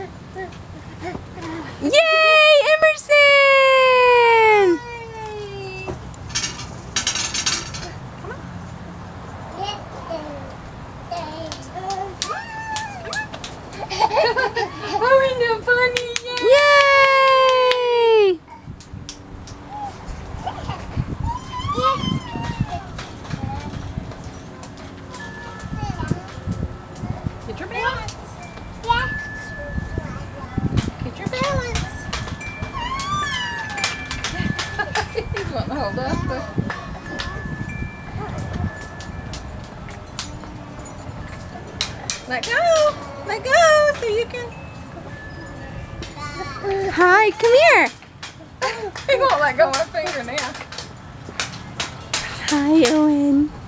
Yay, Emerson! Oh, isn't that funny? Yay! Get your balance. Get your balance. He's wanting to hold up. Let go. Let go so you can. Hi, come here. He won't let go of my finger now. Hi, Owen.